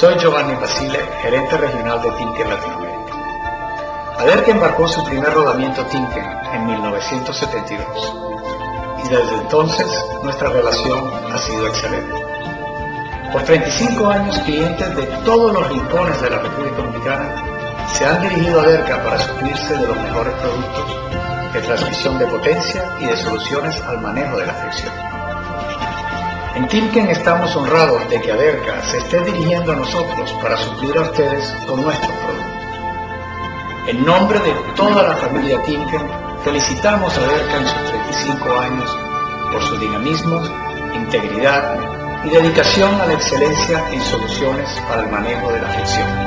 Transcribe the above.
Soy Giovanni Basile, gerente regional de Timken Latinoamérica. Aderca embarcó su primer rodamiento Timken en 1972 y desde entonces nuestra relación ha sido excelente. Por 35 años, clientes de todos los rincones de la República Dominicana se han dirigido a Aderca para suplirse de los mejores productos de transmisión de potencia y de soluciones al manejo de la fricción. En Timken estamos honrados de que Aderca se esté dirigiendo a nosotros para suplir a ustedes con nuestros productos. En nombre de toda la familia Timken, felicitamos a Aderca en sus 35 años por su dinamismo, integridad y dedicación a la excelencia en soluciones para el manejo de la fricción.